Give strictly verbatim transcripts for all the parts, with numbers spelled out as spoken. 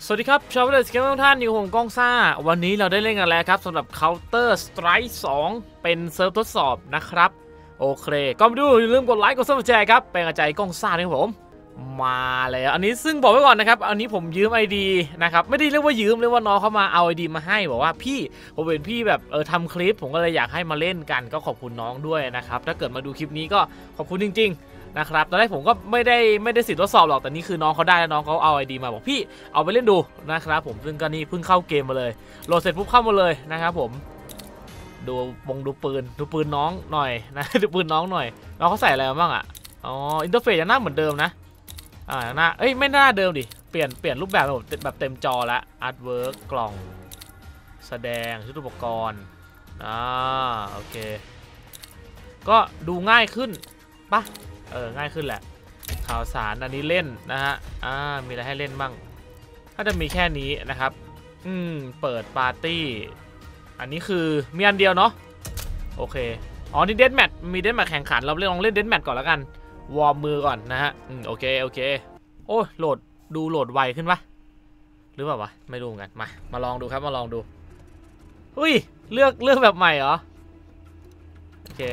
สวัสดีครับชาวเดสเกมทุกท่านอยู่ผมก้องซ่าวันนี้เราได้เล่นกันแล้วครับสำหรับ Counter Strike สองเป็นเซิร์ฟทดสอบนะครับโอเคก็มาดูอย่าลืมกดไลค์กดซับสไครบ์ครับเป็นกำลังใจก้องซ่าด้วยผมมาแล้วอันนี้ซึ่งบอกไว้ก่อนนะครับอันนี้ผมยืม ไอ ดี นะครับไม่ได้เรียกว่ายืมเรียกว่าน้องเขามาเอา ไอ ดี มาให้บอกว่าพี่ผมเห็นพี่แบบเออทำคลิปผมก็เลยอยากให้มาเล่นกันก็ขอบคุณน้องด้วยนะครับถ้าเกิดมาดูคลิปนี้ก็ขอบคุณจริงๆนะครับตอนแรกผมก็ไม่ได้ไม่ได้สิทธิ์ทดสอบหรอกแต่นี่คือน้องเขาได้แล้วน้องเขาเอา ไอ ดี มาบอกพี่เอาไปเล่นดูนะครับผมซึ่งก็นี่เพิ่งเข้าเกมมาเลยโหลดเสร็จปุ๊บเข้ามาเลยนะครับผมดูวงดูปืนดูปืนน้องหน่อยนะดูปืนน้องหน่อยน้องเขาใส่อะไรมาบ้างอ่ะอ๋ออินเทอร์เฟซยังหน้าเหมือนเดิมนะอ่าหน้าเอ้ยไม่หน้าเดิมดิเปลี่ยนเปลี่ยนรูปแบบแบบแบบเต็มจอละอาร์ตเวิร์กกล่องแสดงชุดอุปกรณ์อ่าโอเคก็ดูง่ายขึ้นปะเออง่ายขึ้นแหละข่าวสารอันนี้เล่นนะฮะอ่ามีอะไรให้เล่นบ้างถ้าจะมีแค่นี้นะครับอืมเปิดปาร์ตี้อันนี้คือมีอันเดียวเนาะโอเคอ๋อนี่เดนแมทมีเดนแมทแข่งขันเราลองเล่นเดนแมทก่อนแล้วกันวอร์มมือก่อนนะฮะอืมโอเคโอเคโอ้โหลดดูโหลดไวขึ้นปะหรือเปล่าวะไม่รู้กันมามาลองดูครับมาลองดูอุ้ยเลือกเลือกแบบใหม่เหรอโอเค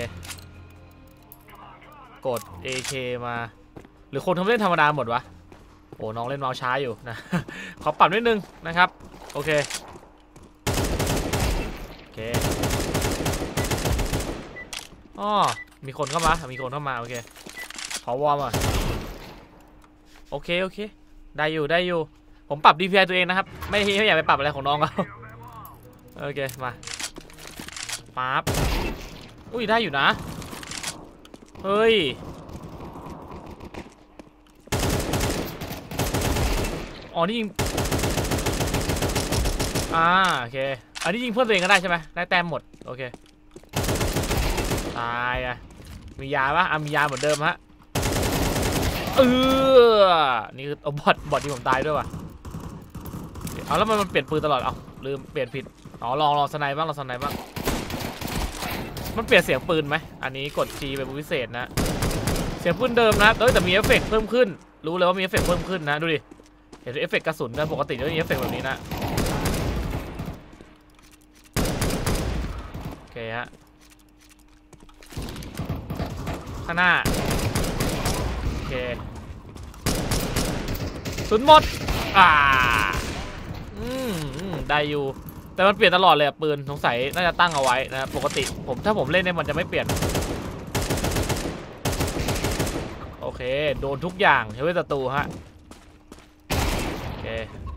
กด เอ เค มาหรือคนทำเล่นธรรมดาหมดวะโอ้น้องเล่นเมาส์ช้าอยู่นะ ขอปรับนิดนึงนะครับโอเคโอเคอ๋อมีคนเข้ามามีคนเข้ามาโอเคขอวอร์มอ่ะโอเคโอเคได้อยู่ได้อยู่ผมปรับ ดี พี ไอ ตัวเองนะครับไม่ไม่อยากไปปรับอะไรของน้องเขาโอเคมาปั๊บอุ้ยได้อยู่นะเฮ้ยอ๋อนี่ยิงอ่าโอเคอันนี้ยิงเพื่อนตัวเองก็ได้ใช่ไหมได้แต้มหมดโอเคตายอ่ะมียาปะอ่ะมียาเหมือนเดิมฮะเออนี่คือเอาบอทบอทที่ผมตายด้วยว่ะเอาแล้วมันมันเปลี่ยนปืนตลอดเอาลืมเปลี่ยนผิดอ๋อลองลองสไนบ้างลองสไนบ้างมันเปลี่ยนเสียงปืนไหมอันนี้กด G เป็นพิเศษนะเสียงปืนเดิมนะแต่มีเอฟเฟกต์เพิ่มขึ้นรู้เลยว่ามีเอฟเฟกต์เพิ่มขึ้นนะดูดิเห็นเอฟเฟกต์กระสุนนะปกติจะมีเอฟเฟกต์แบบนี้นะโอเคฮะข้างหน้าโอเคสุนหมดอ่าอืมได้อยู่แต่มันเปลี่ยนตลอดเลยปืนสงสัยน่าจะตั้งเอาไว้นะปกติผมถ้าผมเล่นเนี่ยมันจะไม่เปลี่ยนโอเคโดนทุกอย่างใช้เวทศัตรูฮะโอเค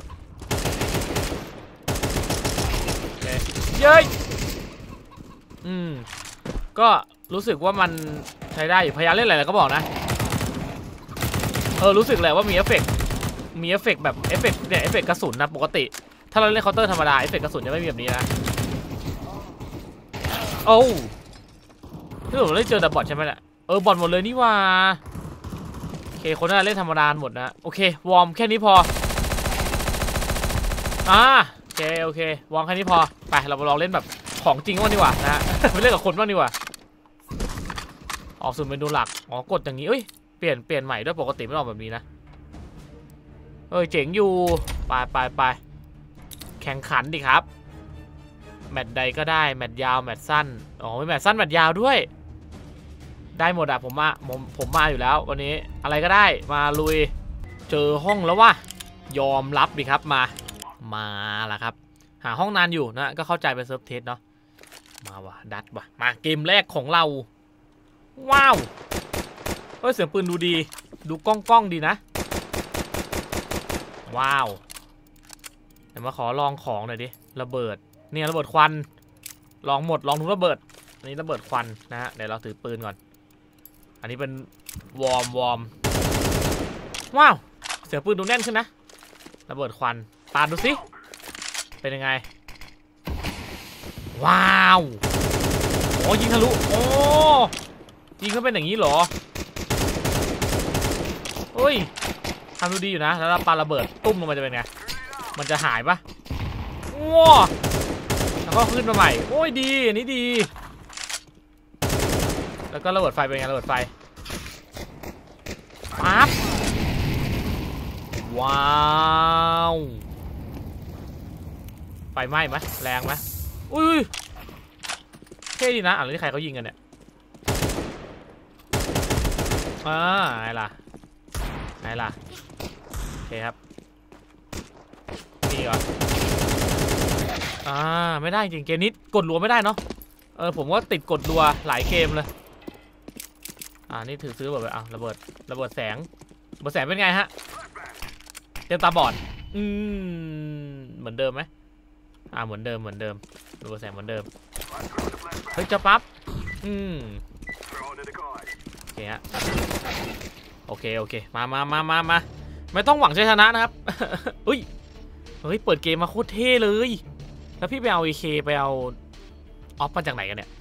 โอเคเย้ยอืมก็รู้สึกว่ามันใช้ได้อยู่พยายามเล่นอะไรก็บอกนะเออรู้สึกแหละว่ามีเอฟเฟกต์มีเอฟเฟกต์แบบเอฟเฟกต์เนี่ยเอฟเฟกต์กระสุนนะปกติถ้าเราเล่นเคาน์เตอร์ธรรมดาเอฟเฟกต์กระสุนจะไม่มีแบบนี้นะโอ้ที่ผมเล่นเจอแต่บอทใช่ไหมเนี่ยเออบอทหมดเลยนี่ว่าโอเคคนน่าเล่นธรรมดาหมดนะโอเควอร์มแค่นี้พออ่าโอเคโอเควอร์มแค่นี้พอไปเรามาลองเล่นแบบของจริงบ้างดีกว่านะไปเล่นกับคนบ้างดีกว่าออกสู่เมนูหลักอ๋อกดอย่างนี้เอ้ยเปลี่ยนเปลี่ยนใหม่ด้วยปกติไม่ออกแบบนี้นะเอ้ยเจ๋งอยู่ไปไปไปแข่งขันดิครับแมตช์ใดก็ได้แมตช์ยาวแมตช์สั้นอ๋อไม่แมตช์สั้นแมตช์ยาวด้วยได้หมดอะผมมาผมผมมาอยู่แล้ววันนี้อะไรก็ได้มาลุยเจอห้องแล้ววะยอมรับดิครับมามาละครับหาห้องนานอยู่นะก็เข้าใจเป็นเซิร์ฟเทสเนาะมาวะดัดวะมาเกมแรกของเราว้าวเฮ้ยเสียงปืนดูดีดูก้องก้องดีนะว้าวเดี๋ยวมาขอลองของหน่อยดิระเบิดเนี่ยระเบิดควันลองหมดลองทุกระเบิดอันนี้ระเบิดควันนะฮะเดี๋ยวเราถือปืนก่อนอันนี้เป็นวอร์มวอร์มว้าวเสียงปืนดูแน่นขึ้นนะระเบิดควันปาดดูสิเป็นยังไงว้าวโอ้ยิงทะลุโอ้ยิงเขาเป็นอย่างนี้เหรอเฮ้ยทำดูดีอยู่นะแล้วปาระเบิดตุ้มลงมาจะเป็นไงมันจะหายปะว้าแล้วก็ขึ้นมาใหม่โอ้ยดีอันนี้ดีแล้วก็ระเบิดไฟเป็นไงระเบิดไฟปั๊บว้าวไฟไหม้ไหมแรงไหมอุ้ยเท่ดีนะอะไรที่ใครเขายิงกันเนี่ยอ่าไงล่ะไงล่ะโอเคครับนี่ก่อนอ่าไม่ได้จริงเกมนี้กดรัวไม่ได้เนาะเออผมว่าติดกดรัวหลายเกมเลยอ่านี่ถือซื้อแบบอ่ะระเบิดระเบิดแสงระเบิดแสงเป็นไงฮะเต็มตาบอดอืมเหมือนเดิมไหมอ่าเหมือนเดิมเหมือนเดิมระเบิดแสงเหมือนเดิมเฮ้ยจะปั๊บอืมโอเคฮะโอเคโอเคมามามามามาไม่ต้องหวังชัยชนะนะครับอุ้ยเฮ้ยเปิดเกมมาโคตรเท่เลยแล้วพี่ไปเอา เอ เค ไปเอาออฟมาจากไหนกันเนี่ย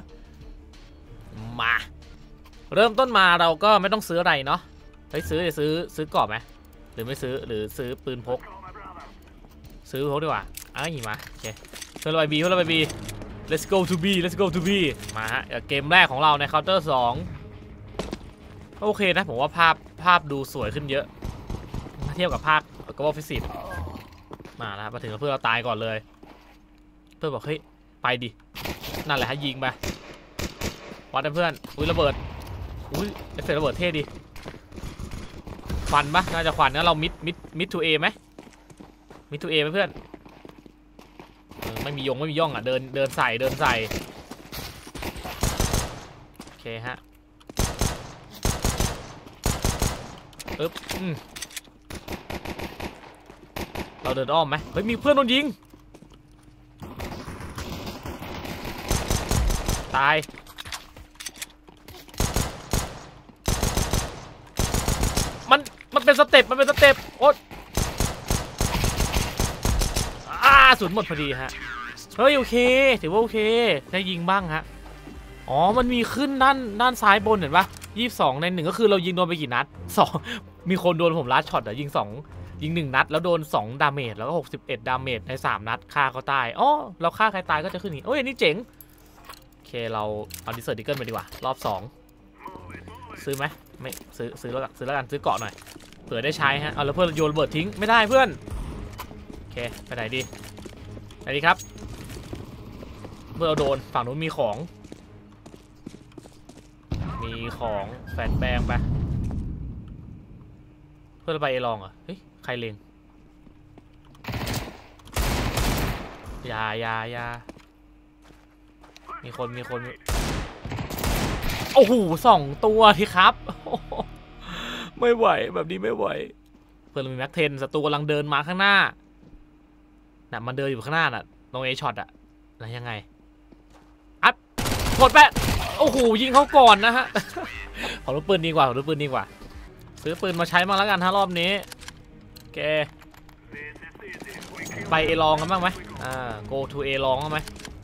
มาเริ่มต้นมาเราก็ไม่ต้องซื้ออะไรเนาะเฮ้ยซื้อจะซื้อซื้อกรอบไหมหรือไม่ซื้อหรือซื้อปืนพกซื้อพกดีกว่าอ้าวมาโอเคเพื่อนเราไปบีเพื่อนเราไปบี let's go to B let's go to B มาฮะเกมแรกของเราในเคาน์เตอร์สองโอเคนะผมว่าภาพภาพดูสวยขึ้นเยอะถ้าเทียบกับภาคก็ว่าฟิสิกส์มาแล้วมาถึงเพื่อนเราตายก่อนเลยเพื่อนบอกเฮ้ยไปดินั่นแหละฮะยิงไปวัดนะเพื่อนอุ้ยระเบิดอุ้ยเอฟเฟกต์ระเบิดเท่ดิควันปะน่าจะควันนะเรามิดมิดมิดทูเอไหมมิดทูเอไหมเพื่อนไม่มียงไม่มีย่องอ่ะเดินเดินใส่เดินใส่โอเคฮะอึ๊บอืมเราเดินอ้อมไหมเฮ้ยมีเพื่อนโดนยิงตายมันมันเป็นสเต็ปมันเป็นสเต็ปโอ๊ยอ่าสุดหมดพอดีฮะเฮ้ยโอเคถือว่าโอเคได้ยิงบ้างฮะอ๋อมันมีขึ้นด้านด้านซ้ายบนเห็นปะยี่สิบสองในหนึ่งก็คือเรายิงโดนไปกี่นัดสองมีคนโดนผมลัดช็อตอะยิงสองยิงหนึ่งนัดแล้วโดนสองดาเมจแล้วก็หกสิบเอ็ดดาเมจในสามนัดฆ่าเขาตายอ๋อเราฆ่าใครตายก็จะขึ้นอย่างนี้โอ้ยนี่เจ๋งโอเคเราเอาดิเซอร์ดิเกิลไปดีกว่ารอบสองซื้อไหมไม่ซื้อซื้อแล้วกันซื้อแล้วกันซื้อเกาะหน่อยเผื่อได้ใช้ฮะเอาแล้วเพื่อนโยนระเบิดทิ้งไม่ได้เพื่อนโอเคไปไหนดีไหนดีครับเพื่อเราโดนฝั่งนู้นมีของมีของแฟนแบงไปเพื่อไปเอลองเหรอเฮ้ยใครเลงยายายามีคนมีคนโอ้โหสองตัวทีครับไม่ไหวแบบนี้ไม่ไหวเพื่อนมีแม็กเทนศัตรูกำลังเดินมาข้างหน้าน่ะมันเดินอยู่ข้างหน้าน่ะตรงเอช็อตอะแล้วยังไงอัดกดแปะโอ้โหยิงเขาก่อนนะฮะขอรู้ปืนดีกว่าขอรู้ปืนดีกว่าซื้อปืนมาใช้มาแล้วกันถ้ารอบนี้แกไปเอลองกันบ้างไหมอ่า go to เอลองกันไหม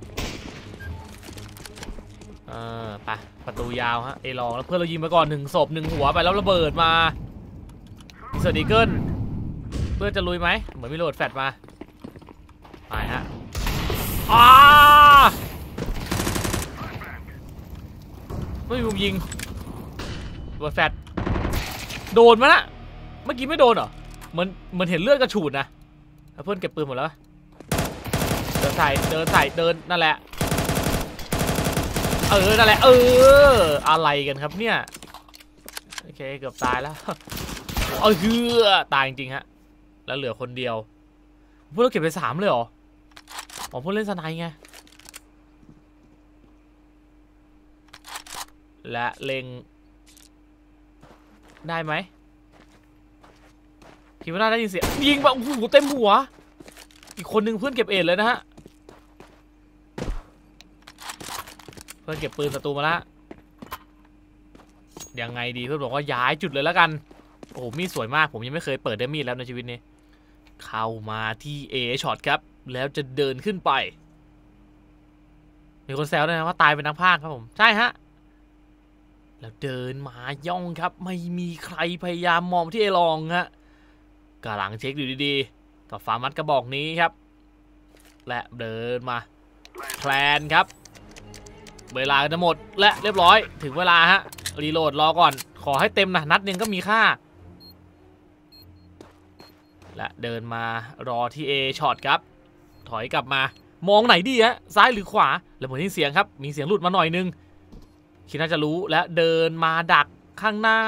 เออไปประตูยาวฮะเอลองแล้วเพื่อนเรายิงไปก่อนหนึ่งศพหนึ่งหัวไปแล้วระเบิดมาเซอร์ดิเกิลเพื่อนจะลุยไหมเหมือนมีโหลดแฟลชมาไปฮะอ้าไม่มีมุมยิงโหลดแฟลชโดนมั้ยนะเมื่อกี้ไม่โดนเหรอเหมือนเหมือนเห็นเลือดกระฉูดนะเพื่อนเก็บปืนหมดแล้วเดินใส่เดินใส่เดินนั่นแหละเออนั่นแหละเอออะไรกันครับเนี่ยโอเคเกือบตายแล้วเออคือตายจริงๆฮะแล้วเหลือคนเดียวพวกเราเก็บไปสามเลยเหรออ๋อพวกเล่นสไนไงและเล็งได้ไหมคิดว่าน่าได้ยินเสียงยิงแบบโอ้โหเต็มหัวอีกคนนึงเพื่อนเก็บเอ็ดเลยนะฮะเพื่อนเก็บปืนศัตรูมาแล้วยังไงดีเพื่อนบอกว่าย้ายจุดเลยแล้วกันโอ้โหมีดสวยมากผมยังไม่เคยเปิดได้มีดแล้วในชีวิตนี้เข้ามาที่ A ช็อตครับแล้วจะเดินขึ้นไปมีคนแซวด้วยนะว่าตายเป็นนักพากย์ครับผมใช่ฮะแล้วเดินมาย่องครับไม่มีใครพยายามมองที่เอลองฮะกำลังเช็คอยู่ดีๆกับฟาร์มัดกระบอกนี้ครับและเดินมาแพลนครับเวลาจะหมดและเรียบร้อยถึงเวลาฮะรีโหลดรอก่อนขอให้เต็มนะนัดหนึ่งก็มีค่าและเดินมารอที่ A ช็อตครับถอยกลับมามองไหนดีฮะซ้ายหรือขวาแล้วผมได้ยินเสียงครับมีเสียงหลุดมาหน่อยนึงคิดน่าจะรู้และเดินมาดักข้างหน้า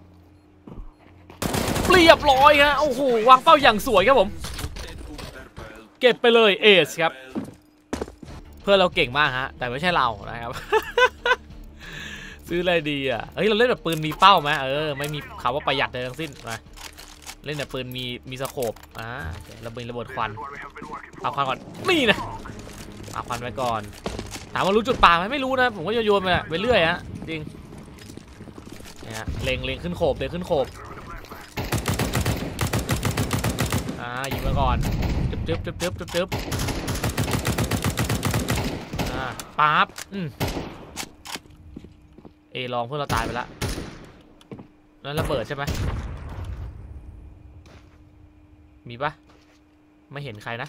เรียบร้อยฮะโอ้โหวางเป้าอย่างสวยครับผมเก็บไปเลยเอสครับเพื่อนเราเก่งมากฮะแต่ไม่ใช่เรานะครับ ซื้ออะไรดีอ่ะเฮ้ยเราเล่นแบบปืนมีเป้าไหมเออไม่มีคำว่าประหยัดเลยทั้งสิ้นมาเล่นแบบปืนมีมีสโคปอ่าระเบิดระเบิดควันเอาควันก่อนนี่นะเอาควันไปก่อนถามว่ารู้จุดป่าไหมไม่รู้นะผมก็โยนไปไปเรื่อยฮะจริงเนี่ยเล็งเล็งขึ้นโขบเลยขึ้นโขบอ่ายิงมาก่อนจึ๊บจึ๊บจึ๊บจึ๊บจึ๊บจึ๊บอ่าปั๊บอืมเอลองเพื่อนเราตายไปแล้วแล้วระเบิดใช่ไหมมีปะไม่เห็นใครนะ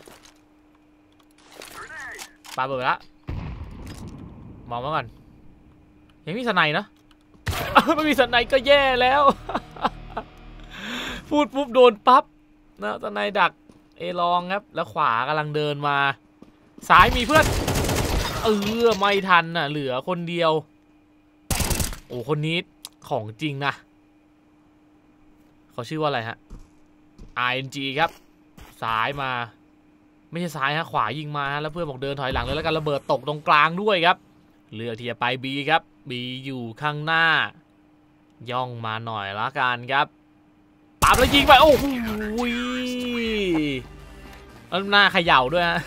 ปาเบิดละมองมาก่อนยังมีสไนเนาะ ไม่มีสไนก็แย่แล้ว พูดปุ๊บโดนปั๊บนะสไนดักเอลองครับแล้วขวากำลังเดินมาซ้ายมีเพื่อนเออไม่ทันน่ะเหลือคนเดียวโอ้คนนี้ของจริงนะเขาชื่อว่าอะไรฮะ อาร์ เอ็น จี ครับซ้ายมาไม่ใช่ซ้ายฮะขวายิงมาแล้วเพื่อนบอกเดินถอยหลังเลยแล้วกันระเบิดตกตรงกลางด้วยครับเลือกที่จะไป B ครับ B อยู่ข้างหน้าย่องมาหน่อยละกันครับปั๊บแล้วยิงไปโอ้โหแล้วหน้าเขย่าด้วยฮะ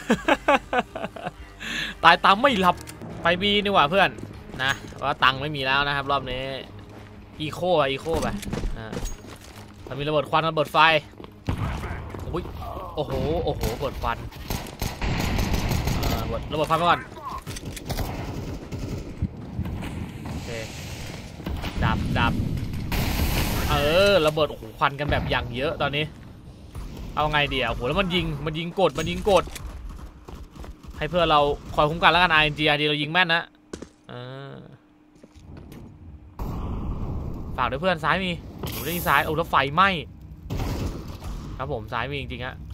ตายตามไม่หลับไป B ดีกว่าเพื่อนนะว่าตังค์ไม่มีแล้วนะครับรอบนี้อีโคไปอีโคไปอ่ามันมีระเบิดควันระเบิดไฟโอ้ยโอ้โหโอ้โหระเบิดควันระเบิดระเบิดควันไปก่อนโอเคดับดับเออระเบิดโอ้โหควันกันแบบอย่างเยอะตอนนี้เอาไงดีอ่ะโอ้โหแล้วมันยิงมันยิงกดมันยิงกดให้เพื่อเราคอยคุ้มกันแล้วกัน อาร์ เอ็น จี อาร์ ดี เรายิงแม่นนะฝากด้วยเพื่อนซ้ายมีผมได้ยินซ้ายโอ้แล้วไฟไหม้ครับผมซ้ายมีจริงๆฮะ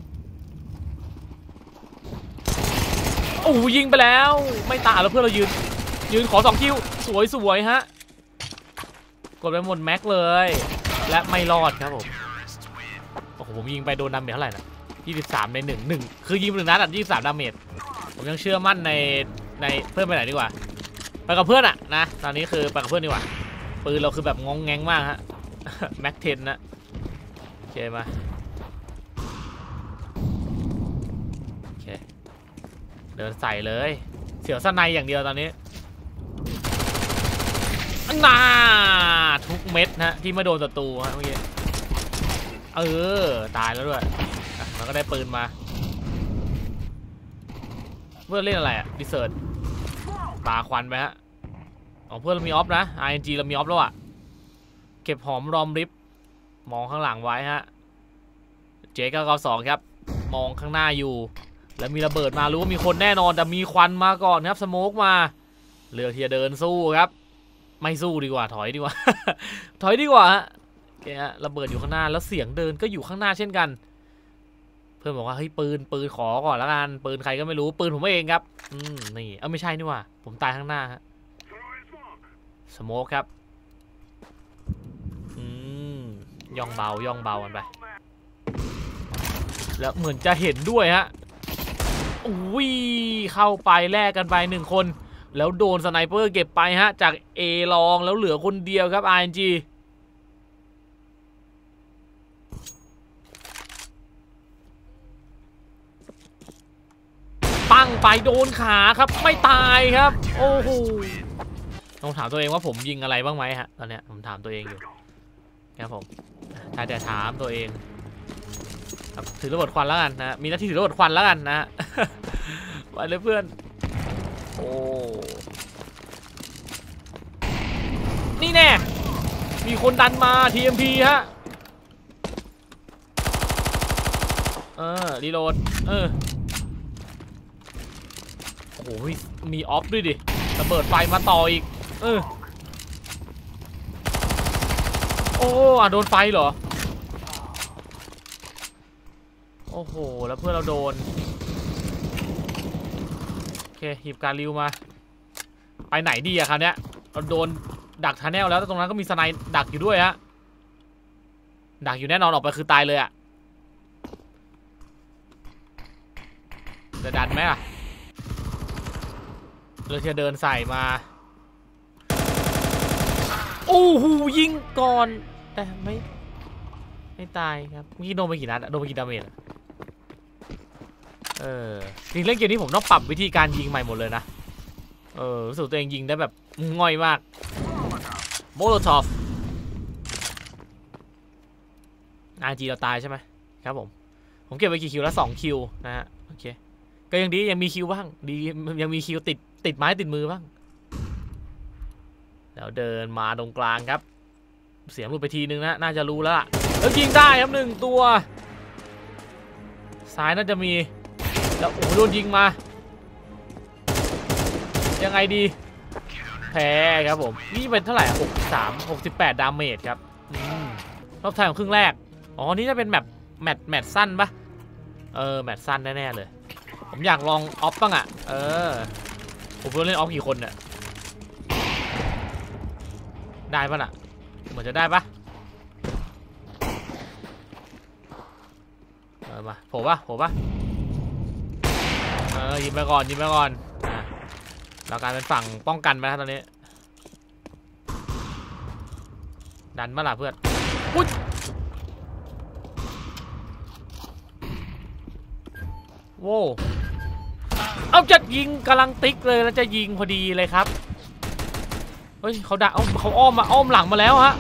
โอ้ยิงไปแล้วไม่ตายแล้วเพื่อนเรายืนยืนขอสองคิวสวยสวยฮะกดไปหมดแม็กเลยและไม่รอดครับผมโอ้โหผมยิงไปโดนดาเมจเท่าไหร่นะยี่สิบสามในหนึ่งหนึ่งคือยิงหนึ่งนัดอ่ะยี่สิบสามดาเมจผมยังเชื่อมั่นในในเพื่อนไปไหนดีกว่าไปกับเพื่อนอ่ะนะตอนนี้คือไปกับเพื่อนดีกว่าปืนเราคือแบบงงแงงมากฮะแม็กเทนนะโอเคมาโอเคเดินใส่เลยเสียวสไนอย่างเดียวตอนนี้น่าทุกเม็ดนะที่ไม่โดนศัตรูฮะเมื่อกี้เออตายแล้วด้วยมันก็ได้ปืนมาเพื่อนเล่นอะไรอะดิเซิร์ตปาควันไปฮะของเพื่อนเรามีออฟนะ อาร์ เอ็น จี เรามีออฟแล้วอะเก็บหอมรอมริบมองข้างหลังไว้ฮะเจเก้าเก้าสองครับมองข้างหน้าอยู่แล้วมีระเบิดมารู้ว่ามีคนแน่นอนแต่มีควันมาก่อนครับสโมกมาเลือกที่จะเดินสู้ครับไม่สู้ดีกว่าถอยดีกว่า ถอยดีกว่าฮะแกระเบิดอยู่ข้างหน้าแล้วเสียงเดินก็อยู่ข้างหน้าเช่นกันเพื่อนบอกว่าเฮ้ยปืนปืนขอก่อนแล้วกันปืนใครก็ไม่รู้ปืนผมเองครับอืมนี่เออไม่ใช่นี่ว่าผมตายข้างหน้าฮะสโมกครับอืมย่องเบาย่องเบากันไปแล้วเหมือนจะเห็นด้วยฮะอุ้ยเข้าไปแลกกันไปหนึ่งคนแล้วโดนสไนเปอร์เก็บไปฮะจากเอลองแล้วเหลือคนเดียวครับ อาร์ เอ็น จี ปั้งไปโดนขาครับไม่ตายครับโอ้โหต้องถามตัวเองว่าผมยิงอะไรบ้างไหมฮะตอนเนี้ยผมถามตัวเองอยู่ครับผมถ้าจะถามตัวเองถือระเบิดควันแล้วกันนะมีหน้าที่ถือระเบิดควันแล้วกันนะไปเลยเพื่อนโอ้นี่แน่มีคนดันมา ที เอ็ม พี ฮะเออรีโหลดเออโอ้โหมีออฟด้วยดิระเบิดไฟมาต่ออีกเออโอ้อ่ะโดนไฟเหรอโอ้โหแล้วเพื่อนเราโดนเคหยิบการริวมาไปไหนดีอะคราวเนี้ยเราโดนดักทันแนลแล้วตรงนั้นก็มีสไนด์ดักอยู่ด้วยฮะดักอยู่แน่นอนออกไปคือตายเลยอะจะดันไหมอะเราจะเดินใส่มาโอ้โหยิงก่อนแต่ไม่ไม่ตายครับเมื่อกี้โดนไปกี่นัดโดนไปกี่ดาเมจเออจริงเล่นเกมนี้ผมต้องปรับวิธีการยิงใหม่หมดเลยนะเออรู้สึกตัวเองยิงได้แบบง่อยมากโมโลทอฟอาร์จีเราตายใช่ไหมครับผมผมเก็บไปกี่คิวแล้วสองคิวนะฮะโอเคก็ยังดียังมีคิวบ้างดียังมีคิวติดติดไม้ติดมือบ้างแล้วเดินมาตรงกลางครับเสียงหลุดไปทีนึงนะน่าจะรู้แล้วล่ะแล้วยิงได้ครับหนึ่งตัวซ้ายน่าจะมีแล้วโอ้โหโดนยิงมายังไงดีแพ้ครับผมนี่เป็นเท่าไหร่หกสิบสาม หกสิบแปดดาเมจครับรอบท้ายของครึ่งแรกอ๋อนี่จะเป็นแมตช์แมตช์แมตช์สั้นปะเออแมตช์สั้นแน่ๆเลยผมอยากลองออฟบ้างอ่ะเออผมเล่นออฟกี่คนเนี่ยได้ปะน่ะเหมือนจะได้ปะเออมาโผล่ปะโผล่ปะเออยิงไปก่อนยิงไปก่อนอ่ะเรากลายเป็นฝั่งป้องกันไปแล้วตอนนี้ดันมาล่ะเพื่อนอุ๊ยโว้เอาจะยิงกำลังติ๊กเลยแล้วจะยิงพอดีเลยครับเฮ้ยเขาด่าเขาอ้อมมาอ้อมหลังมาแล้วฮะ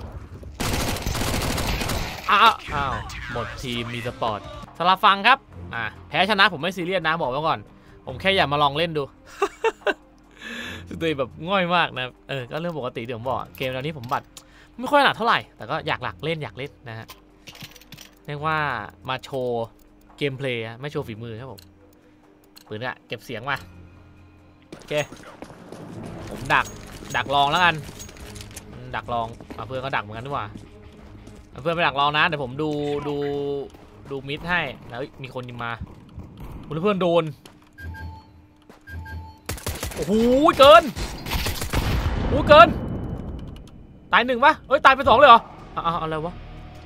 อ้าวอ้าวหมดทีมมีสปอร์ตสลับฟังครับอ่าแพ้ชนะผมไม่ซีเรียสนะบอกไว้ก่อนผมแค่อยากมาลองเล่นดู ตัวแบบง่อยมากนะเออก็เรื่องปกติที่ผมบอกเกมแนวนี้ผมบัตรไม่ค่อยหนักเท่าไหร่แต่ก็อยากหลักเล่นอยากเล่นนะฮะเรียกว่ามาโชว์เกมเพลย์ไม่โชว์ฝีมือครับผมปืนอะเก็บเสียงมาโอเคผมดักดักลองแล้วกันดักลองเพื่อนก็ดักเหมือนกันด้วยเพื่อนไปดักลองนะเดี๋ยวผมดูดูดูมิดให้แล้วมีคนยิงมาเพื่อนโดนโอ้โหเกินโอ้เกินตายหนึ่งปะเอ้ยตายไปสองเลยเหรออ่าอะไรวะ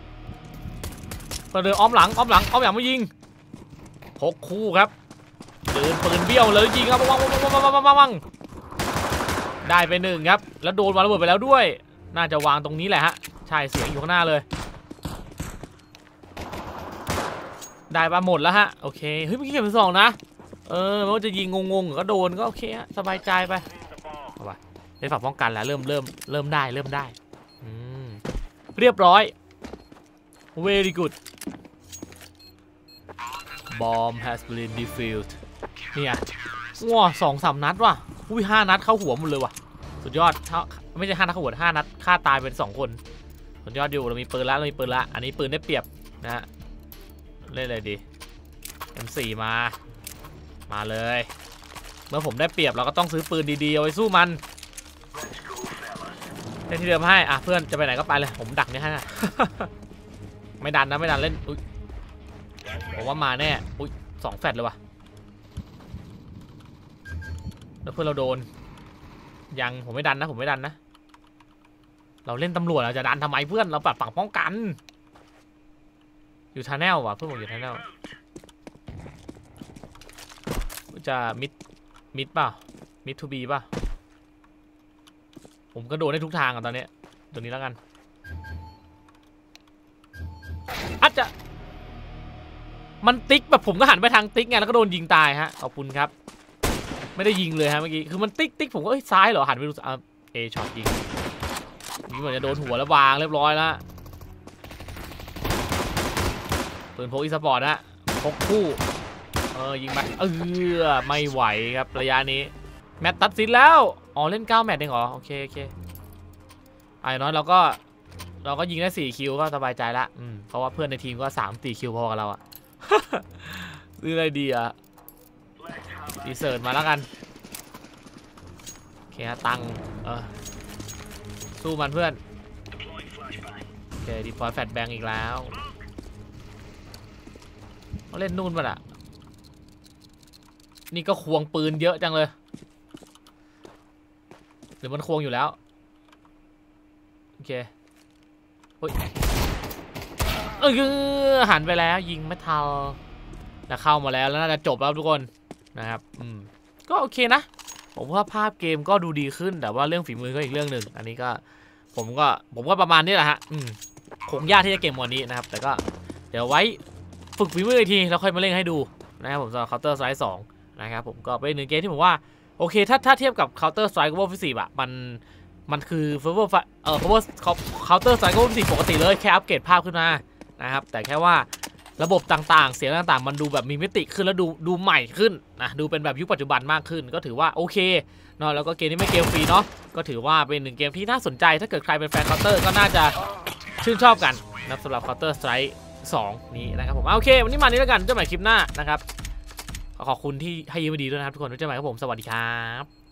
เดินอ้อมหลังอ้อมหลังอ้อมหลังมายิงพกคู่ครับเดินปืนเบี้ยวเลยยิงครับวังวังวังวังวังวังได้ไปหนึ่งครับแล้วโดนวางระเบิดไปแล้วด้วยน่าจะวางตรงนี้แหละฮะใช่เสียงอยู่ข้างหน้าเลยได้ปะหมดแล้วฮะโอเคเฮ้ยเมื่อกี้เก็บไปสองนะเออไม่ว่าจะยิงงงๆก็โดนก็โอเคฮะสบายใจไปเอาไปได้ฝั่งป้องกันแล้วเริ่มเริ่มเริ่มได้เริ่มได้อืมเรียบร้อย very good bomb has been defused เนี่ยว้าสองสามนัดว่ะอุ้ยห้านัดเข้าหัวหมดเลยว่ะสุดยอดไม่ใช่ห้านัดเข้าหัวห้านัดฆ่าตายเป็นสองคนสุดยอดอยู่เรามีปืนละเรามีปืนละอันนี้ปืนได้เปรียบนะฮะเล่นเลยดี เอ็ม โฟร์ มามาเลยเมื่อผมได้เปรียบเราก็ต้องซื้อปืนดีๆเอาไว้สู้มันเล่นที่เดิมให้อ่ะเพื่อนจะไปไหนก็ไปเลยผมดักนี่ให้นะ ไม่ดันนะไม่ดันเล่นอุ้ยผมว่ามาแน่อุ้ยสองแฟลชเลยว่ะแล้วเพื่อนเราโดนยังผมไม่ดันนะผมไม่ดันนะเราเล่นตำรวจเราจะดันทำไมเพื่อนเราปัดฝั่งป้องกันอยู่ทาแนลว่ะเพื่อนผมอยู่ทาแนลจะมิดมิดป่ะมิดทูบีป่ะผมก็โดนได้ทุกทางอ่ะตอนนี้ตัวนี้แล้วกันอาจจะมันติ๊กแบบผมก็หันไปทางติ๊กไงแล้วก็โดนยิงตายฮะขอบคุณครับไม่ได้ยิงเลยฮะเมื่อกี้คือมันติ๊กติ๊กผมก็เอ้ยซ้ายเหรอหันไปดูอ่ะเอช็อตยิงนี่เหมือนจะโดนหัวแล้ววางเรียบร้อยแล้วปืนพกอีสปอร์ตฮะพกคู่เออยิงไปเออไม่ไหวครับระยะนี้แมตช์ตัดสินแล้วอ๋อเล่นเก้าแมตช์เองเหรอโอเคโอเคไอ้น้อยเราก็เราก็ยิงได้สี่คิวก็สบายใจละอืมเพราะว่าเพื่อนในทีมก็สามสี่คิวพอกับเราอะ ซื้ออะไรดีอะดีเซิร์ตมาแล้วกันโอเคตังเออสู้มันเพื่อนโอเคดีพอยแฟลชแบงอีกแล้วเขาเล่นนู่นป่ะอะนี่ก็ควงปืนเยอะจังเลยหรือมันควงอยู่แล้วโอเคเฮ้ยเออหันไปแล้วยิงไม่ทันแล้วเข้ามาแล้วแล้วน่าจะจบแล้วทุกคนนะครับอืมก็โอเคนะผมว่าภาพเกมก็ดูดีขึ้นแต่ว่าเรื่องฝีมือก็อีกเรื่องหนึ่งอันนี้ก็ผมก็ผมก็ประมาณนี้แหละฮะอืมคงยากที่จะเกมวันนี้นะครับแต่ก็เดี๋ยวไว้ฝึกฝีมืออีกทีแล้วค่อยมาเล่นให้ดูนะครับผมสำหรับ Counter Strike สองนะครับผมก็เป็นหนึ่งเกมที่ผมว่าโอเคถ้าถ้าเทียบกับ Counter Strike Global Offensive อะมันมันคือ Global เอ่อ Counter Strike Global Offensive ปกติเลยแค่อัปเกรดภาพขึ้นมานะครับแต่แค่ว่าระบบต่างๆเสียงต่างๆมันดูแบบมีมิติขึ้นแล้วดูดูใหม่ขึ้นนะดูเป็นแบบยุคปัจจุบันมากขึ้นก็ถือว่าโอเคเนาะแล้วก็เกมนี้ไม่เกมฟรีเนาะก็ถือว่าเป็นหนึ่งเกมที่น่าสนใจถ้าเกิดใครเป็นแฟน Counter ก็น่าจะชื่นชอบกันนะสำหรับ Counter Strike สองนี้นะครับผมโอเควันนี้มานี้แล้วกันเจอกันใหม่คลิปหน้านะครับขอบคุณที่ให้ยืมดีด้วยนะครับทุกคนไว้เจอกันใหม่ครับผมสวัสดีครับ